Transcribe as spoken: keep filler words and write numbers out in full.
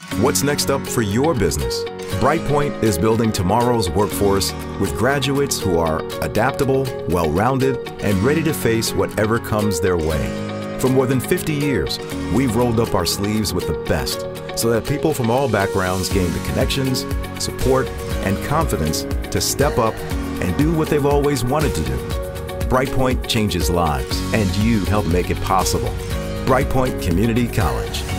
What's next up for your business? Brightpoint is building tomorrow's workforce with graduates who are adaptable, well-rounded, and ready to face whatever comes their way. For more than fifty years, we've rolled up our sleeves with the best so that people from all backgrounds gain the connections, support, and confidence to step up and do what they've always wanted to do. Brightpoint changes lives, and you help make it possible. Brightpoint Community College.